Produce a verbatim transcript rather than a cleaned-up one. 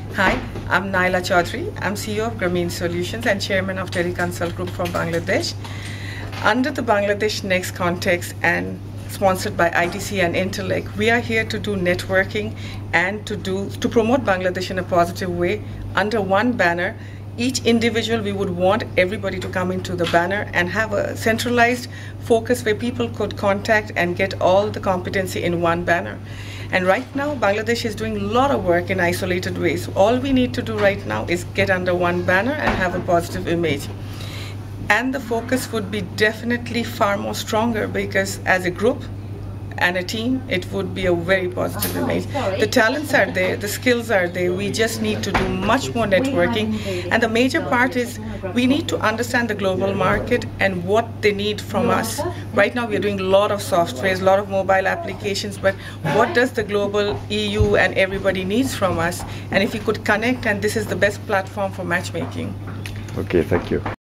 Hi, I'm Naila Chowdhury. I'm C E O of Grameen Solutions and Chairman of Teleconsult Group from Bangladesh. Under the BangladeshNEXT context and sponsored by I T C and Intellect, we are here to do networking and to do to promote Bangladesh in a positive way under one banner. Each individual, we would want everybody to come into the banner and have a centralized focus where people could contact and get all the competency in one banner. And right now, Bangladesh is doing a lot of work in isolated ways. All we need to do right now is get under one banner and have a positive image. And the focus would be definitely far more stronger because as a group and a team, it would be a very positive image. The talents are there, the skills are there. We just need to do much more networking. And the major part is we need to understand the global market and what they need from us. Right now we are doing a lot of softwares, a lot of mobile applications, but what does the global E U and everybody needs from us? And if we could connect, and this is the best platform for matchmaking. Okay, thank you.